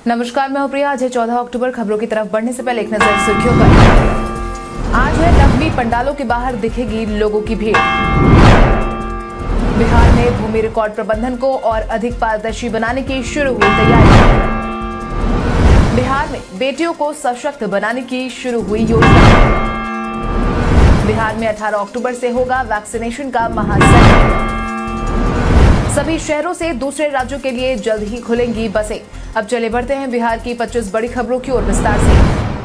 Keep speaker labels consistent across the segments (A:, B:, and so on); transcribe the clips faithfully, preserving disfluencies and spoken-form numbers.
A: नमस्कार, मैं हूं प्रिया। आज है चौदह अक्टूबर। खबरों की तरफ बढ़ने से पहले एक नजर सुर्खियों पर। आज है नवमी, पंडालों के बाहर दिखेगी लोगों की भीड़। बिहार में भूमि रिकॉर्ड प्रबंधन को और अधिक पारदर्शी बनाने की शुरू हुई तैयारी। बिहार में बेटियों को सशक्त बनाने की शुरू हुई योजना। बिहार में अठारह अक्टूबर से होगा वैक्सीनेशन का महासंघ। सभी शहरों से दूसरे राज्यों के लिए जल्द ही खुलेंगी बसें। अब चले बढ़ते हैं बिहार की पच्चीस बड़ी खबरों की ओर विस्तार से।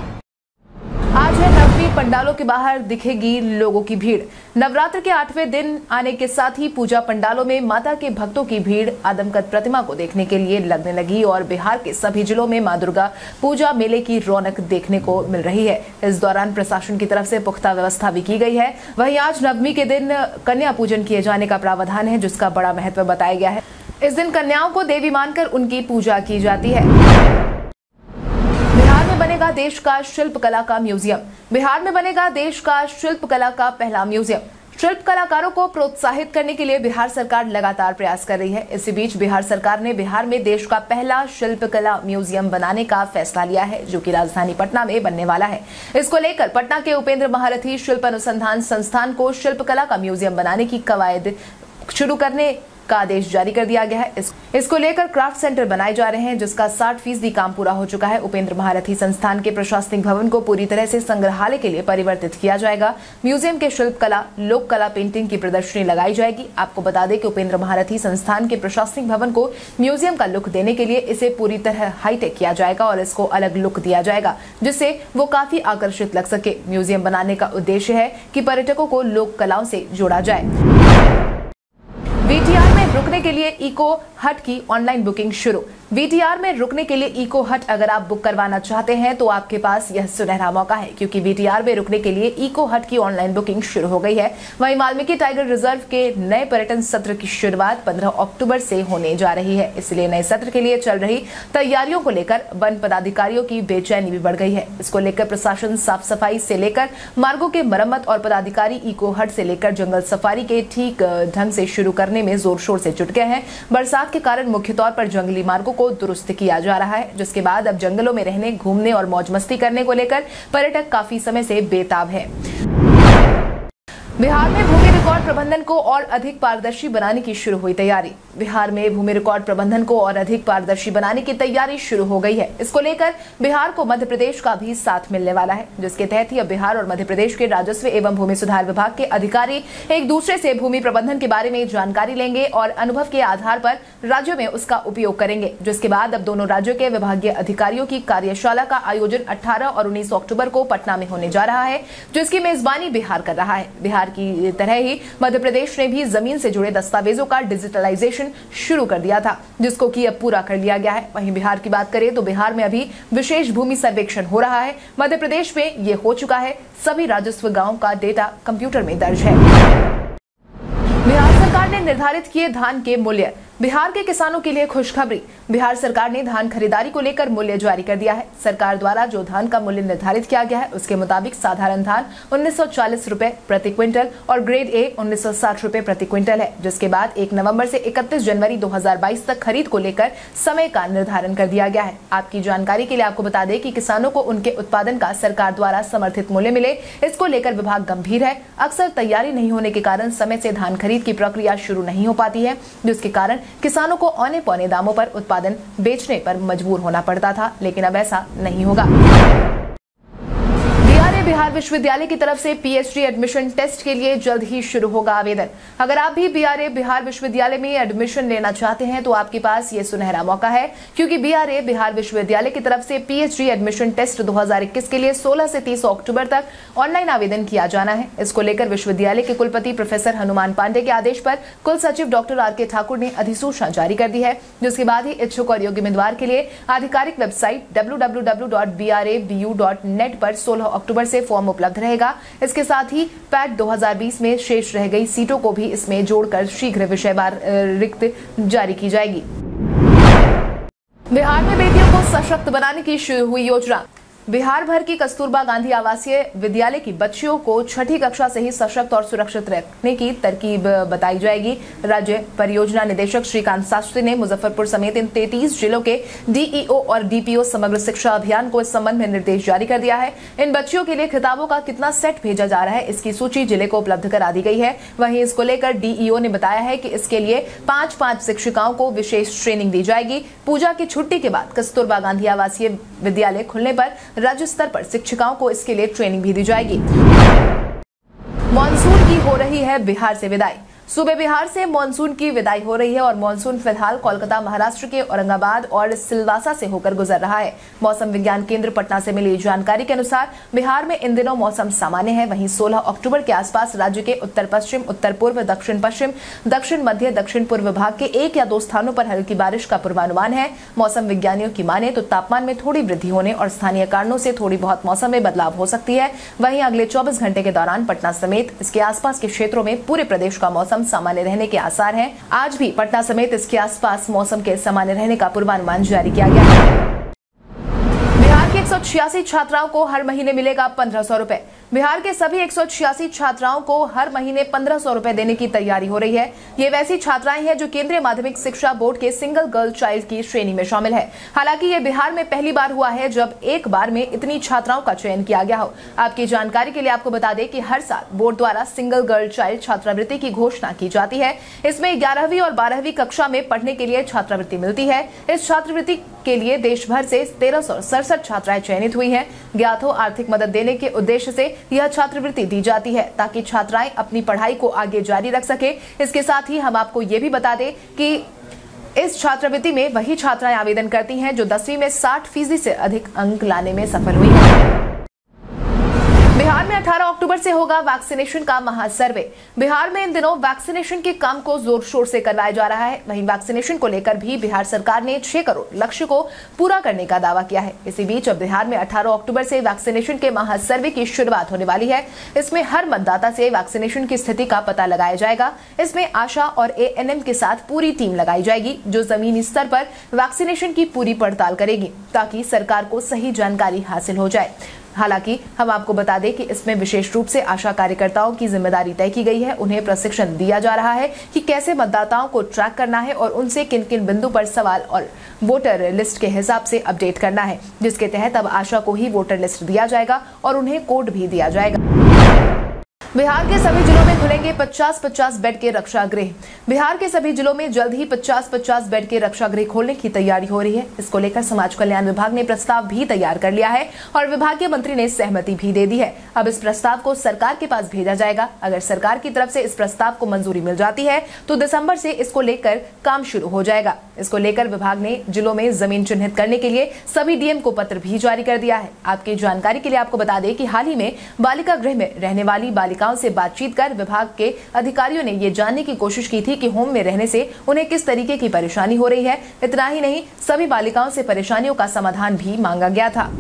A: आज है नवमी, पंडालों के बाहर दिखेगी लोगों की भीड़। नवरात्र के आठवें दिन आने के साथ ही पूजा पंडालों में माता के भक्तों की भीड़ आदमकद प्रतिमा को देखने के लिए लगने लगी और बिहार के सभी जिलों में मां दुर्गा पूजा मेले की रौनक देखने को मिल रही है। इस दौरान प्रशासन की तरफ से पुख्ता व्यवस्था भी की गई है। वहीं आज नवमी के दिन कन्या पूजन किए जाने का प्रावधान है, जिसका बड़ा महत्व बताया गया है। इस दिन कन्याओं को देवी मानकर उनकी पूजा की जाती है। बिहार में बनेगा देश का शिल्प कला का म्यूजियम। बिहार में बनेगा देश का शिल्प कला का पहला म्यूजियम। शिल्प कलाकारों को प्रोत्साहित करने के लिए बिहार सरकार लगातार प्रयास कर रही है। इसी बीच बिहार सरकार ने बिहार में देश का पहला शिल्प कला म्यूजियम बनाने का फैसला लिया है, जो कि राजधानी पटना में बनने वाला है। इसको लेकर पटना के उपेंद्र महारथी शिल्प अनुसंधान संस्थान को शिल्प कला का म्यूजियम बनाने की कवायद शुरू करने का आदेश जारी कर दिया गया है। इस, इसको लेकर क्राफ्ट सेंटर बनाए जा रहे हैं, जिसका साठ फीसदी काम पूरा हो चुका है। उपेंद्र महारथी संस्थान के प्रशासनिक भवन को पूरी तरह से संग्रहालय के लिए परिवर्तित किया जाएगा। म्यूजियम के शिल्प कला, लोक कला, पेंटिंग की प्रदर्शनी लगाई जाएगी। आपको बता दें कि उपेंद्र महारथी संस्थान के प्रशासनिक भवन को म्यूजियम का लुक देने के लिए इसे पूरी तरह हाईटेक किया जाएगा और इसको अलग लुक दिया जाएगा, जिससे वो काफी आकर्षित लग सके। म्यूजियम बनाने का उद्देश्य है कि पर्यटकों को लोक कलाओं से जोड़ा जाए। वीटीआर में रुकने के लिए इको हट की ऑनलाइन बुकिंग शुरू। वीटीआर में रुकने के लिए इको हट अगर आप बुक करवाना चाहते हैं तो आपके पास यह सुनहरा मौका है, क्योंकि वीटीआर में रुकने के लिए इको हट की ऑनलाइन बुकिंग शुरू हो गई है। वहीं वाल्मीकि टाइगर रिजर्व के नए पर्यटन सत्र की शुरुआत पंद्रह अक्टूबर से होने जा रही है। इसलिए नए सत्र के लिए चल रही तैयारियों को लेकर वन पदाधिकारियों की बेचैनी भी बढ़ गई है। इसको लेकर प्रशासन साफ सफाई से लेकर मार्गों के मरम्मत और पदाधिकारी इको हट से लेकर जंगल सफारी के ठीक ढंग से शुरू करने में जोर शोर से जुट गए हैं। बरसात के कारण मुख्य तौर पर जंगली मार्गों को दुरुस्त किया जा रहा है, जिसके बाद अब जंगलों में रहने, घूमने और मौज मस्ती करने को लेकर पर्यटक काफी समय से बेताब है। बिहार में भूमि रिकॉर्ड प्रबंधन को और अधिक पारदर्शी बनाने की शुरू हुई तैयारी। बिहार में भूमि रिकॉर्ड प्रबंधन को और अधिक पारदर्शी बनाने की तैयारी शुरू हो गई है। इसको लेकर बिहार को मध्य प्रदेश का भी साथ मिलने वाला है, जिसके तहत ही अब बिहार और मध्य प्रदेश के राजस्व एवं भूमि सुधार विभाग के अधिकारी एक दूसरे से भूमि प्रबंधन के बारे में जानकारी लेंगे और अनुभव के आधार पर राज्यों में उसका उपयोग करेंगे। जिसके बाद अब दोनों राज्यों के विभागीय अधिकारियों की कार्यशाला का आयोजन अठारह और उन्नीस अक्टूबर को पटना में होने जा रहा है, जिसकी मेजबानी बिहार कर रहा है। बिहार की तरह ही मध्य प्रदेश ने भी जमीन से जुड़े दस्तावेजों का डिजिटलाइजेशन शुरू कर दिया था, जिसको कि अब पूरा कर लिया गया है। वहीं बिहार की बात करें तो बिहार में अभी विशेष भूमि सर्वेक्षण हो रहा है। मध्य प्रदेश में ये हो चुका है। सभी राजस्व गांवों का डेटा कंप्यूटर में दर्ज है। बिहार सरकार ने निर्धारित किए धान के मूल्य। बिहार के किसानों के लिए खुशखबरी। बिहार सरकार ने धान खरीदारी को लेकर मूल्य जारी कर दिया है। सरकार द्वारा जो धान का मूल्य निर्धारित किया गया है, उसके मुताबिक साधारण धान उन्नीस सौ चालीस रुपए प्रति क्विंटल और ग्रेड ए उन्नीस सौ साठ रुपए प्रति क्विंटल है। जिसके बाद एक नवंबर से इकतीस जनवरी दो हजार बाईस तक खरीद को लेकर समय का निर्धारण कर दिया गया है। आपकी जानकारी के लिए आपको बता दें कि किसानों को उनके उत्पादन का सरकार द्वारा समर्थित मूल्य मिले, इसको लेकर विभाग गंभीर है। अक्सर तैयारी नहीं होने के कारण समय से धान खरीद की प्रक्रिया शुरू नहीं हो पाती है, जिसके कारण किसानों को औने पौने दामों पर उत्पादन बेचने पर मजबूर होना पड़ता था, लेकिन अब ऐसा नहीं होगा। बिहार विश्वविद्यालय की तरफ से पीएचडी एडमिशन टेस्ट के लिए जल्द ही शुरू होगा आवेदन। अगर आप भी बीआरए बिहार विश्वविद्यालय में एडमिशन लेना चाहते हैं तो आपके पास ये सुनहरा मौका है, क्योंकि बीआरए बिहार विश्वविद्यालय की तरफ से पीएचडी एडमिशन टेस्ट दो हजार इक्कीस के लिए सोलह से तीस अक्टूबर तक ऑनलाइन आवेदन किया जाना है। इसको लेकर विश्वविद्यालय के कुलपति प्रोफेसर हनुमान पांडे के आदेश पर कुल सचिव डॉक्टर आर के ठाकुर ने अधिसूचना जारी कर दी है, जिसके बाद ही इच्छुक और योग्य उम्मीदवार के लिए आधिकारिक website W W W dot B R A B U dot net पर सोलह अक्टूबर से फॉर्म उपलब्ध रहेगा। इसके साथ ही पैट दो हजार बीस में शेष रह गई सीटों को भी इसमें जोड़कर शीघ्र विषयवार रिक्त जारी की जाएगी। बिहार में बेटियों को सशक्त बनाने की शुरू हुई योजना। बिहार भर की कस्तूरबा गांधी आवासीय विद्यालय की बच्चियों को छठी कक्षा से ही सशक्त और सुरक्षित रखने की तरकीब बताई जाएगी। राज्य परियोजना निदेशक श्रीकांत शास्त्री ने मुजफ्फरपुर समेत इन तैंतीस जिलों के डीईओ और डीपीओ समग्र शिक्षा अभियान को इस संबंध में निर्देश जारी कर दिया है। इन बच्चियों के लिए किताबों का कितना सेट भेजा जा रहा है, इसकी सूची जिले को उपलब्ध करा दी गई है। वहीं इसको लेकर डीईओ ने बताया है कि इसके लिए पांच पांच शिक्षिकाओं को विशेष ट्रेनिंग दी जाएगी। पूजा की छुट्टी के बाद कस्तूरबा गांधी आवासीय विद्यालय खुलने पर राज्य स्तर पर शिक्षिकाओं को इसके लिए ट्रेनिंग भी दी जाएगी। मॉनसून की हो रही है बिहार से विदाई। सूबे बिहार से मानसून की विदाई हो रही है और मानसून फिलहाल कोलकाता, महाराष्ट्र के औरंगाबाद और सिलवासा से होकर गुजर रहा है। मौसम विज्ञान केंद्र पटना से मिली जानकारी के अनुसार बिहार में इन दिनों मौसम सामान्य है। वहीं सोलह अक्टूबर के आसपास राज्य के उत्तर पश्चिम, उत्तर पूर्व, दक्षिण पश्चिम, दक्षिण मध्य, दक्षिण पूर्व भाग के एक या दो स्थानों पर हल्की बारिश का पूर्वानुमान है। मौसम विज्ञानियों की माने तो तापमान में थोड़ी वृद्धि होने और स्थानीय कारणों से थोड़ी बहुत मौसम में बदलाव हो सकती है। वहीं अगले चौबीस घंटे के दौरान पटना समेत इसके आसपास के क्षेत्रों में पूरे प्रदेश का मौसम सामान्य रहने के आसार हैं। आज भी पटना समेत इसके आसपास मौसम के सामान्य रहने का पूर्वानुमान जारी किया गया है। बिहार के एक सौ छियासी छात्राओं को हर महीने मिलेगा पंद्रह सौ रुपए। बिहार के सभी एक सौ छियासी छात्राओं को हर महीने पंद्रह सौ रुपए देने की तैयारी हो रही है। ये वैसी छात्राएं हैं जो केंद्रीय माध्यमिक शिक्षा बोर्ड के सिंगल गर्ल चाइल्ड की श्रेणी में शामिल है। हालांकि ये बिहार में पहली बार हुआ है जब एक बार में इतनी छात्राओं का चयन किया गया हो। आपकी जानकारी के लिए आपको बता दें कि हर साल बोर्ड द्वारा सिंगल गर्ल चाइल्ड छात्रवृत्ति की घोषणा की जाती है। इसमें ग्यारहवीं और बारहवीं कक्षा में पढ़ने के लिए छात्रवृत्ति मिलती है। इस छात्रवृत्ति के लिए देश भर से तेरह सौ सड़सठ छात्राएं चयनित हुई हैं। ज्ञात हो आर्थिक मदद देने के उद्देश्य से यह छात्रवृत्ति दी जाती है ताकि छात्राएं अपनी पढ़ाई को आगे जारी रख सके। इसके साथ ही हम आपको ये भी बता दें कि इस छात्रवृत्ति में वही छात्राएं आवेदन करती हैं जो दसवीं में साठ फीसदी से अधिक अंक लाने में सफल हुई हैं। बिहार में अठारह अक्टूबर से होगा वैक्सीनेशन का महासर्वे। बिहार में इन दिनों वैक्सीनेशन के काम को जोर शोर से करवाया जा रहा है। वहीं वैक्सीनेशन को लेकर भी बिहार सरकार ने छह करोड़ लक्ष्य को पूरा करने का दावा किया है। इसी बीच अब बिहार में अठारह अक्टूबर से वैक्सीनेशन के महासर्वे की शुरुआत होने वाली है। इसमें हर मतदाता से वैक्सीनेशन की स्थिति का पता लगाया जाएगा। इसमें आशा और एएनएम के साथ पूरी टीम लगाई जाएगी जो जमीनी स्तर पर वैक्सीनेशन की पूरी पड़ताल करेगी ताकि सरकार को सही जानकारी हासिल हो जाए। हालांकि हम आपको बता दें कि इसमें विशेष रूप से आशा कार्यकर्ताओं की जिम्मेदारी तय की गई है। उन्हें प्रशिक्षण दिया जा रहा है कि कैसे मतदाताओं को ट्रैक करना है और उनसे किन किन बिंदु पर सवाल और वोटर लिस्ट के हिसाब से अपडेट करना है, जिसके तहत अब आशा को ही वोटर लिस्ट दिया जाएगा और उन्हें कोड भी दिया जाएगा। बिहार के सभी जिलों में खुलेंगे पचास पचास बेड के रक्षा गृह। बिहार के सभी जिलों में जल्द ही पचास पचास बेड के रक्षा गृह खोलने की तैयारी हो रही है। इसको लेकर समाज कल्याण विभाग ने प्रस्ताव भी तैयार कर लिया है और विभागीय मंत्री ने सहमति भी दे दी है। अब इस प्रस्ताव को सरकार के पास भेजा जाएगा। अगर सरकार की तरफ से इस प्रस्ताव को मंजूरी मिल जाती है तो दिसंबर से इसको लेकर काम शुरू हो जाएगा। इसको लेकर विभाग ने जिलों में जमीन चिन्हित करने के लिए सभी डीएम को पत्र भी जारी कर दिया है। आपकी जानकारी के लिए आपको बता दें कि हाल ही में बालिका गृह में रहने वाली बालिकाओं से बातचीत कर विभाग के अधिकारियों ने ये जानने की कोशिश की थी कि होम में रहने से उन्हें किस तरीके की परेशानी हो रही है। इतना ही नहीं, सभी बालिकाओं से परेशानियों का समाधान भी मांगा गया था।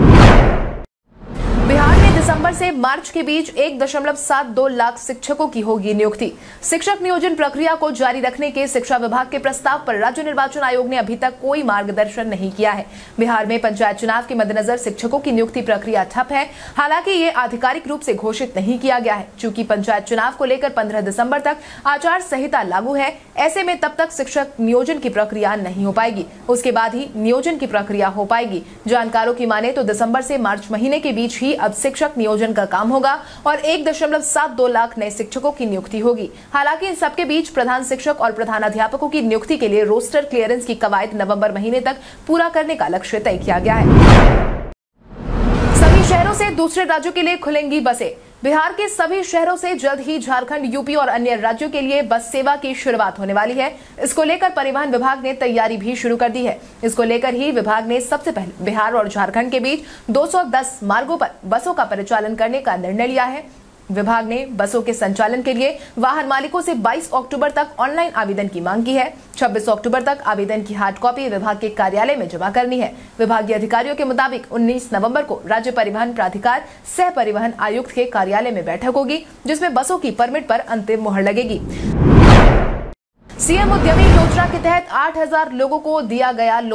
A: बिहार में दिसंबर से मार्च के बीच एक दशमलव सात दो लाख शिक्षकों की होगी नियुक्ति। शिक्षक नियोजन प्रक्रिया को जारी रखने के शिक्षा विभाग के प्रस्ताव पर राज्य निर्वाचन आयोग ने अभी तक कोई मार्गदर्शन नहीं किया है। बिहार में पंचायत चुनाव के मद्देनजर शिक्षकों की नियुक्ति प्रक्रिया ठप है। हालांकि ये आधिकारिक रूप से घोषित नहीं किया गया है। चूंकि पंचायत चुनाव को लेकर पंद्रह दिसंबर तक आचार संहिता लागू है, ऐसे में तब तक शिक्षक नियोजन की प्रक्रिया नहीं हो पाएगी। उसके बाद ही नियोजन की प्रक्रिया हो पाएगी। जानकारों की माने तो दिसंबर से मार्च महीने के बीच ही अब शिक्षक नियोजन का काम होगा और एक दशमलव सात दो लाख नए शिक्षकों की नियुक्ति होगी। हालांकि इन सबके बीच प्रधान शिक्षक और प्रधानाध्यापकों की नियुक्ति के लिए रोस्टर क्लियरेंस की कवायद नवंबर महीने तक पूरा करने का लक्ष्य तय किया गया है। सभी शहरों से दूसरे राज्यों के लिए खुलेंगी बसें। बिहार के सभी शहरों से जल्द ही झारखंड, यूपी और अन्य राज्यों के लिए बस सेवा की शुरुआत होने वाली है। इसको लेकर परिवहन विभाग ने तैयारी भी शुरू कर दी है। इसको लेकर ही विभाग ने सबसे पहले बिहार और झारखंड के बीच दो सौ दस मार्गों पर बसों का परिचालन करने का निर्णय लिया है। विभाग ने बसों के संचालन के लिए वाहन मालिकों से बाईस अक्टूबर तक ऑनलाइन आवेदन की मांग की है। छब्बीस अक्टूबर तक आवेदन की हार्ड कॉपी विभाग के कार्यालय में जमा करनी है। विभागीय अधिकारियों के मुताबिक उन्नीस नवंबर को राज्य परिवहन प्राधिकार सह परिवहन आयुक्त के कार्यालय में बैठक होगी, जिसमें बसों की परमिट पर अंतिम मुहर लगेगी। सीएम उद्यमी योजना के तहत आठ हजार लोगों को दिया गया लोन।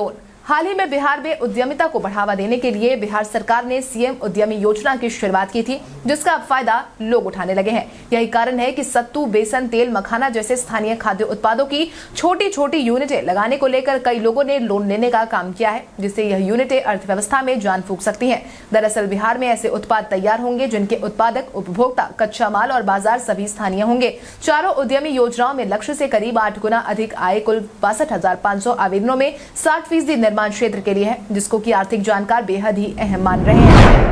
A: हाल ही में बिहार में उद्यमिता को बढ़ावा देने के लिए बिहार सरकार ने सीएम उद्यमी योजना की शुरुआत की थी, जिसका अब फायदा लोग उठाने लगे हैं। यही कारण है कि सत्तू, बेसन, तेल, मखाना जैसे स्थानीय खाद्य उत्पादों की छोटी छोटी यूनिटें लगाने को लेकर कई लोगों ने लोन लेने का काम किया है, जिससे यह यूनिटें अर्थव्यवस्था में जान फूंक सकती हैं। दरअसल बिहार में ऐसे उत्पाद तैयार होंगे जिनके उत्पादक, उपभोक्ता, कच्चा माल और बाजार सभी स्थानीय होंगे। चारों उद्यमी योजनाओं में लक्ष्य से करीब आठ गुना अधिक आय कुल बासठ हजार पाँच सौ आवेदनों में साठ फीसदी निर्माण क्षेत्र के लिए है, जिसको की आर्थिक जानकार बेहद ही अहम मान रहे हैं।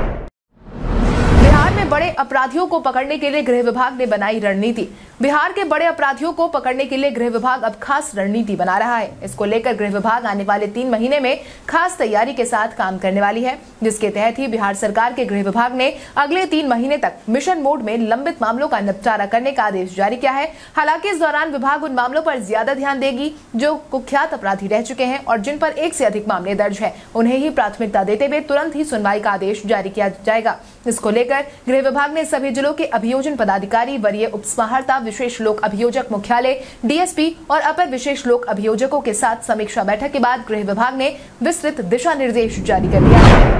A: बिहार में बड़े अपराधियों को पकड़ने के लिए गृह विभाग ने बनाई रणनीति। बिहार के बड़े अपराधियों को पकड़ने के लिए गृह विभाग अब खास रणनीति बना रहा है। इसको लेकर गृह विभाग आने वाले तीन महीने में खास तैयारी के साथ काम करने वाली है, जिसके तहत ही बिहार सरकार के गृह विभाग ने अगले तीन महीने तक मिशन मोड में लंबित मामलों का निपटारा करने का आदेश जारी किया है। हालांकि इस दौरान विभाग उन मामलों पर ज्यादा ध्यान देगी जो कुख्यात अपराधी रह चुके हैं और जिन पर एक से अधिक मामले दर्ज है, उन्हें ही प्राथमिकता देते हुए तुरंत ही सुनवाई का आदेश जारी किया जाएगा। इसको लेकर गृह विभाग ने सभी जिलों के अभियोजन पदाधिकारी, वरीय उपसमाहर्ता, विशेष लोक अभियोजक मुख्यालय, डीएसपी और अपर विशेष लोक अभियोजकों के साथ समीक्षा बैठक के बाद गृह विभाग ने विस्तृत दिशा निर्देश जारी कर दिया है।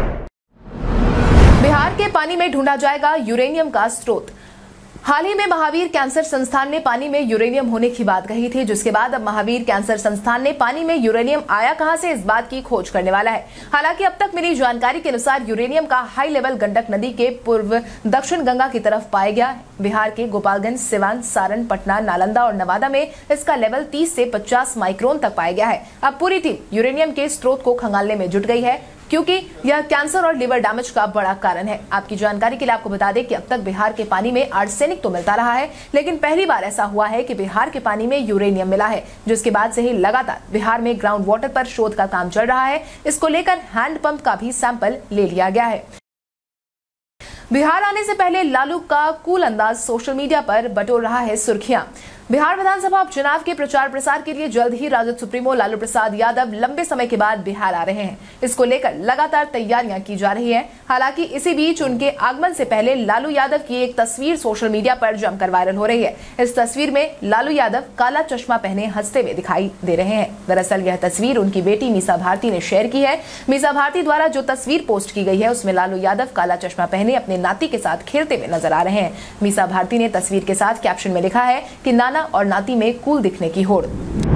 A: बिहार के पानी में ढूंढा जाएगा यूरेनियम का स्रोत। हाल ही में महावीर कैंसर संस्थान ने पानी में यूरेनियम होने की बात कही थी, जिसके बाद अब महावीर कैंसर संस्थान ने पानी में यूरेनियम आया कहां से, इस बात की खोज करने वाला है। हालांकि अब तक मिली जानकारी के अनुसार यूरेनियम का हाई लेवल गंडक नदी के पूर्व दक्षिण गंगा की तरफ पाया गया। बिहार के गोपालगंज, सिवान, सारण, पटना, नालंदा और नवादा में इसका लेवल तीस से पचास माइक्रोन तक पाया गया है। अब पूरी टीम यूरेनियम के स्रोत को खंगालने में जुट गई है, क्योंकि यह कैंसर और लिवर डैमेज का बड़ा कारण है। आपकी जानकारी के लिए आपको बता दें कि अब तक बिहार के पानी में आर्सेनिक तो मिलता रहा है, लेकिन पहली बार ऐसा हुआ है कि बिहार के पानी में यूरेनियम मिला है, जिसके बाद से ही लगातार बिहार में ग्राउंड वाटर पर शोध का काम चल रहा है। इसको लेकर हैंडपंप का भी सैंपल ले लिया गया है। बिहार आने से पहले लालू का कूल अंदाज सोशल मीडिया पर बटोर रहा है सुर्खियां। बिहार विधानसभा उपचुनाव के प्रचार प्रसार के लिए जल्द ही राजद सुप्रीमो लालू प्रसाद यादव लंबे समय के बाद बिहार आ रहे हैं। इसको लेकर लगातार तैयारियां की जा रही है। हालांकि इसी बीच उनके आगमन से पहले लालू यादव की एक तस्वीर सोशल मीडिया पर जमकर वायरल हो रही है। इस तस्वीर में लालू यादव काला चश्मा पहने हंसते हुए दिखाई दे रहे हैं। दरअसल यह तस्वीर उनकी बेटी मीसा भारती ने शेयर की है। मीसा भारती द्वारा जो तस्वीर पोस्ट की गई है, उसमें लालू यादव काला चश्मा पहने अपने नाती के साथ खेलते हुए नजर आ रहे हैं। मीसा भारती ने तस्वीर के साथ कैप्शन में लिखा है कि नाना और नाती में कूल दिखने की होड़।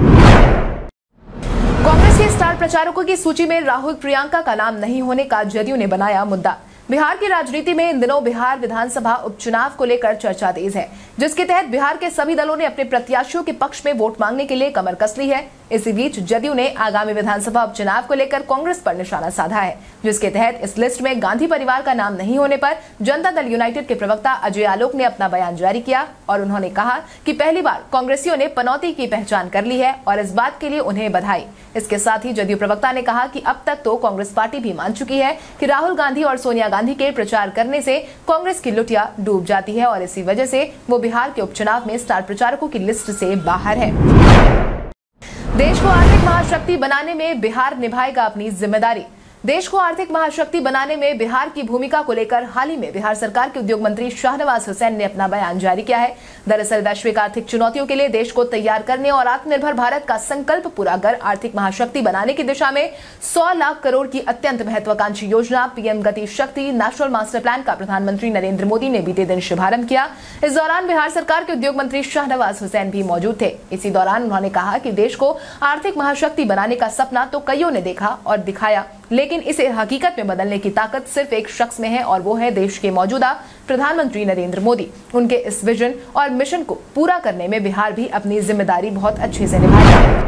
A: कांग्रेस के स्टार प्रचारकों की सूची में राहुल, प्रियंका का नाम नहीं होने का जदयू ने बनाया मुद्दा। बिहार की राजनीति में इन दिनों बिहार विधानसभा उपचुनाव को लेकर चर्चा तेज है, जिसके तहत बिहार के सभी दलों ने अपने प्रत्याशियों के पक्ष में वोट मांगने के लिए कमर कस ली है। इसी बीच जदयू ने आगामी विधानसभा उपचुनाव को लेकर कांग्रेस पर निशाना साधा है, जिसके तहत इस लिस्ट में गांधी परिवार का नाम नहीं होने पर जनता दल यूनाइटेड के प्रवक्ता अजय आलोक ने अपना बयान जारी किया और उन्होंने कहा कि पहली बार कांग्रेसियों ने पनौती की पहचान कर ली है और इस बात के लिए उन्हें बधाई। इसके साथ ही जदयू प्रवक्ता ने कहा कि अब तक तो कांग्रेस पार्टी भी मान चुकी है कि राहुल गांधी और सोनिया गांधी के प्रचार करने से कांग्रेस की लुटिया डूब जाती है और इसी वजह से वो बिहार के उपचुनाव में स्टार प्रचारकों की लिस्ट से बाहर है। देश को आर्थिक महाशक्ति बनाने में बिहार निभाएगा अपनी जिम्मेदारी। देश को आर्थिक महाशक्ति बनाने में बिहार की भूमिका को लेकर हाल ही में बिहार सरकार के उद्योग मंत्री शाहनवाज हुसैन ने अपना बयान जारी किया है। दरअसल वैश्विक आर्थिक चुनौतियों के लिए देश को तैयार करने और आत्मनिर्भर भारत का संकल्प पूरा कर आर्थिक महाशक्ति बनाने की दिशा में सौ लाख करोड़ की अत्यंत महत्वाकांक्षी योजना पीएम गति शक्ति नेशनल मास्टर प्लान का प्रधानमंत्री नरेंद्र मोदी ने बीते दिन शुभारंभ किया। इस दौरान बिहार सरकार के उद्योग मंत्री शाहनवाज हुसैन भी मौजूद थे। इसी दौरान उन्होंने कहा कि देश को आर्थिक महाशक्ति बनाने का सपना तो कईयों ने देखा और दिखाया, लेकिन इसे हकीकत में बदलने की ताकत सिर्फ एक शख्स में है और वो है देश के मौजूदा प्रधानमंत्री नरेंद्र मोदी। उनके इस विजन और मिशन को पूरा करने में बिहार भी अपनी जिम्मेदारी बहुत अच्छे से निभाएगा।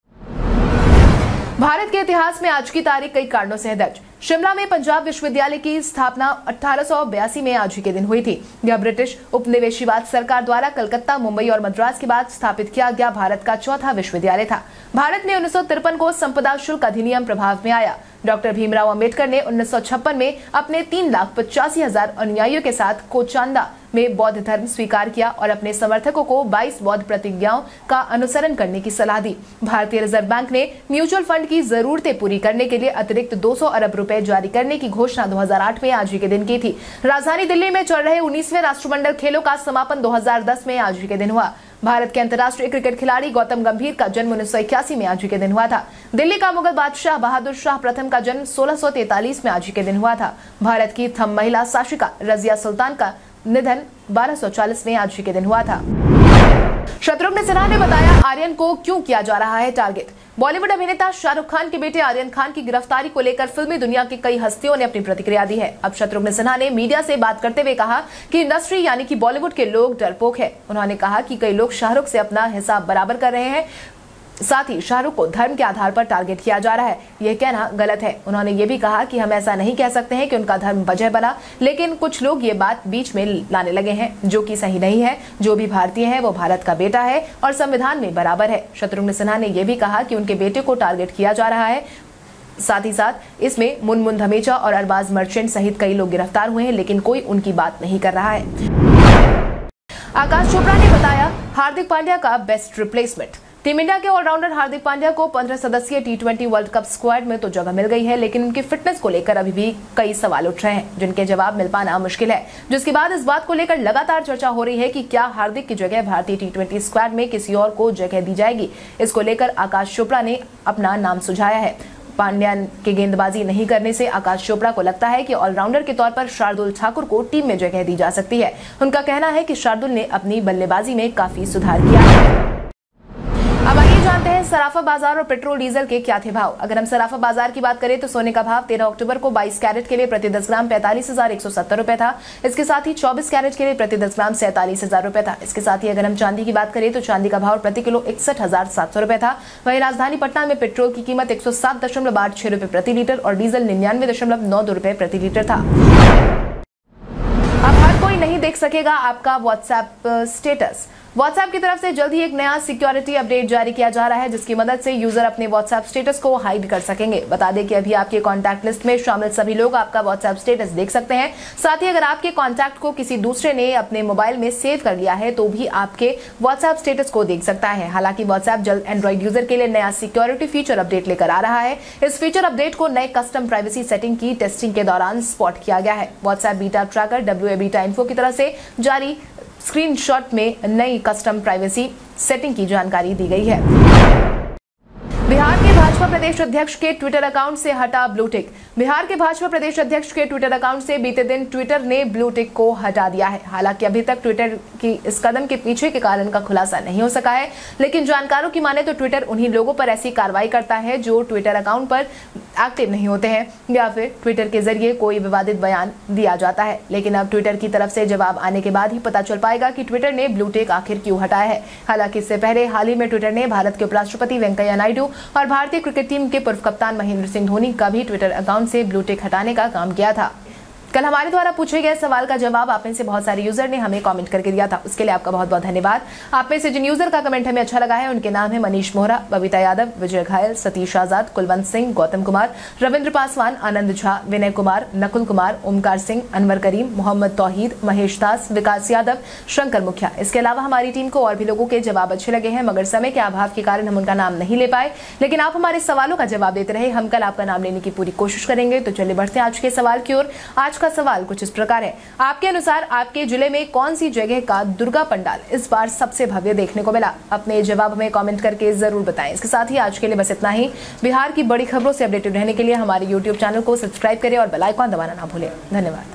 A: भारत के इतिहास में आज की तारीख कई कारणों से है दर्ज। शिमला में पंजाब विश्वविद्यालय की स्थापना अठारह सौ बयासी में आज ही के दिन हुई थी। यह ब्रिटिश उपनिवेशवाद सरकार द्वारा कलकत्ता, मुंबई और मद्रास के बाद स्थापित किया गया भारत का चौथा विश्वविद्यालय था। भारत में उन्नीस सौ तिरपन को संपदा शुल्क अधिनियम प्रभाव में आया। डॉक्टर भीमराव अंबेडकर ने उन्नीस सौ छप्पन में अपने तीन लाख पचासी हजार अनुयायियों के साथ कोचांदा में बौद्ध धर्म स्वीकार किया और अपने समर्थकों को बाईस बौद्ध प्रतिज्ञाओं का अनुसरण करने की सलाह दी। भारतीय रिजर्व बैंक ने म्यूचुअल फंड की जरूरतें पूरी करने के लिए अतिरिक्त दो सौ अरब रुपए जारी करने की घोषणा दो हज़ार आठ में आज ही के दिन की थी। राजधानी दिल्ली में चल रहे उन्नीसवें राष्ट्रमंडल खेलों का समापन दो हज़ार दस में आज ही के दिन हुआ। भारत के अंतर्राष्ट्रीय क्रिकेट खिलाड़ी गौतम गंभीर का जन्म उन्नीस सौ इक्यासी में आज ही के दिन हुआ था। दिल्ली का मुगल बादशाह बहादुर शाह प्रथम का जन्म सोलह सौ तैंतालीस में आज ही के दिन हुआ था। भारत की थम महिला शासिका रजिया सुल्तान का निधन बारह सौ चालीस में आज ही के दिन हुआ था। शत्रुघ्न सिन्हा ने बताया आर्यन को क्यों किया जा रहा है टारगेट। बॉलीवुड अभिनेता शाहरुख खान के बेटे आर्यन खान की गिरफ्तारी को लेकर फिल्मी दुनिया की कई हस्तियों ने अपनी प्रतिक्रिया दी है। अब शत्रुघ्न सिन्हा ने मीडिया से बात करते हुए कहा कि इंडस्ट्री यानी कि बॉलीवुड के लोग डरपोक है। उन्होंने कहा कि कई लोग शाहरुख से अपना हिसाब बराबर कर रहे हैं, साथ ही शाहरुख को धर्म के आधार पर टारगेट किया जा रहा है, यह कहना गलत है। उन्होंने ये भी कहा कि हम ऐसा नहीं कह सकते हैं कि उनका धर्म वजह बना, लेकिन कुछ लोग ये बात बीच में लाने लगे हैं जो कि सही नहीं है। जो भी भारतीय है वो भारत का बेटा है और संविधान में बराबर है। शत्रुघ्न सिन्हा ने यह भी कहा कि उनके बेटे को टारगेट किया जा रहा है। साथ ही साथ इसमें मुनमुन धमेचा और अरबाज मर्चेंट सहित कई लोग गिरफ्तार हुए हैं, लेकिन कोई उनकी बात नहीं कर रहा है। आकाश चोपड़ा ने बताया हार्दिक पांड्या का बेस्ट रिप्लेसमेंट। टीम इंडिया के ऑलराउंडर हार्दिक पांड्या को पंद्रह सदस्यीय T twenty World Cup squad में तो जगह मिल गई है, लेकिन उनकी फिटनेस को लेकर अभी भी कई सवाल उठ रहे हैं, जिनके जवाब मिल पाना मुश्किल है। जिसके बाद इस बात को लेकर लगातार चर्चा हो रही है कि क्या हार्दिक की जगह भारतीय टी ट्वेंटी स्क्वाड में किसी और को जगह दी जाएगी। इसको लेकर आकाश चोपड़ा ने अपना नाम सुझाया है। पांड्या के गेंदबाजी नहीं करने से आकाश चोपड़ा को लगता है कि ऑलराउंडर के तौर पर शार्दुल ठाकुर को टीम में जगह दी जा सकती है। उनका कहना है कि शार्दुल ने अपनी बल्लेबाजी में काफी सुधार किया है। अब आइए जानते हैं सराफा बाजार और पेट्रोल डीजल के क्या थे भाव। अगर हम सराफा बाजार की बात करें तो सोने का भाव तेरह अक्टूबर को बाईस कैरेट के लिए प्रति दस ग्राम पैंतालीस हजार एक सौ सत्तर रुपए था। इसके साथ ही चौबीस कैरेट के लिए प्रति दस ग्राम सैंतालीस हजार रुपए था। इसके साथ ही अगर हम चांदी की बात करें तो चांदी का भाव प्रति किलो इकसठ हजार सात सौ रुपए था। वहीं राजधानी पटना में पेट्रोल की कीमत एक सौ सात दशमलव आठ छह रुपए प्रति लीटर और डीजल निन्यानवे दशमलव नौ दो रुपए प्रति लीटर था। अब हर कोई नहीं देख सकेगा आपका व्हाट्सएप स्टेटस। व्हाट्सएप की तरफ से जल्द ही एक नया सिक्योरिटी अपडेट जारी किया जा रहा है, जिसकी मदद से यूजर अपने व्हाट्सएप स्टेटस को हाइड कर सकेंगे। बता दें कि अभी आपके कॉन्टैक्ट लिस्ट में शामिल सभी लोग आपका व्हाट्सएप स्टेटस देख सकते हैं। साथ ही अगर आपके कॉन्टैक्ट को किसी दूसरे ने अपने मोबाइल में सेव कर लिया है तो भी आपके व्हाट्सएप स्टेटस को देख सकता है। हालांकि व्हाट्सएप जल्द एंड्रॉइड यूजर के लिए नया सिक्योरिटी फीचर अपडेट लेकर आ रहा है। इस फीचर अपडेट को नए कस्टम प्राइवेसी सेटिंग की टेस्टिंग के दौरान स्पॉट किया गया है। WhatsApp beta tracker W A beta info की तरफ से जारी स्क्रीनशॉट में नई कस्टम प्राइवेसी सेटिंग की जानकारी दी गई है। बिहार के भाजपा प्रदेश अध्यक्ष के ट्विटर अकाउंट से हटा ब्लू टिक। बिहार के भाजपा प्रदेश अध्यक्ष के ट्विटर अकाउंट से बीते दिन ट्विटर ने ब्लू टिक को हटा दिया है। हालांकि अभी तक ट्विटर की इस कदम के पीछे के कारण का खुलासा नहीं हो सका है, लेकिन जानकारों की माने तो ट्विटर उन्हीं लोगों पर ऐसी कार्रवाई करता है जो ट्विटर अकाउंट पर एक्टिव नहीं होते हैं या फिर ट्विटर के जरिए कोई विवादित बयान दिया जाता है। लेकिन अब ट्विटर की तरफ से जवाब आने के बाद ही पता चल पाएगा कि ट्विटर ने ब्लू टिक आखिर क्यों हटाया है। हालांकि इससे पहले हाल ही में ट्विटर ने भारत के उपराष्ट्रपति वेंकैया नायडू और भारतीय क्रिकेट टीम के पूर्व कप्तान महेंद्र सिंह धोनी का भी ट्विटर अकाउंट से ब्लू टिक हटाने का काम किया था। कल हमारे द्वारा पूछे गए सवाल का जवाब आप में से बहुत सारे यूजर ने हमें कमेंट करके दिया था, उसके लिए आपका बहुत बहुत धन्यवाद। आप में से जिन यूजर का कमेंट हमें अच्छा लगा है उनके नाम है मनीष मोहरा, बबीता यादव, विजय घायल, सतीश आजाद, कुलवंत सिंह, गौतम कुमार, रविंद्र पासवान, आनंद झा, विनय कुमार, नकुल कुमार, ओमकार सिंह, अनवर करीम, मोहम्मद तौहीद, महेश दास, विकास यादव, शंकर मुखिया। इसके अलावा हमारी टीम को और भी लोगों के जवाब अच्छे लगे हैं, मगर समय के अभाव के कारण हम उनका नाम नहीं ले पाए, लेकिन आप हमारे सवालों का जवाब देते रहे। हम कल आपका नाम लेने की पूरी कोशिश करेंगे। तो चलिए बढ़ते हैं आज के सवाल की ओर। आज का सवाल कुछ इस प्रकार है। आपके अनुसार आपके जिले में कौन सी जगह का दुर्गा पंडाल इस बार सबसे भव्य देखने को मिला? अपने जवाब हमें कमेंट करके जरूर बताएं। इसके साथ ही आज के लिए बस इतना ही। बिहार की बड़ी खबरों से अपडेटेड रहने के लिए हमारे यूट्यूब चैनल को सब्सक्राइब करें और बेल आइकन दबाना ना भूलें। धन्यवाद।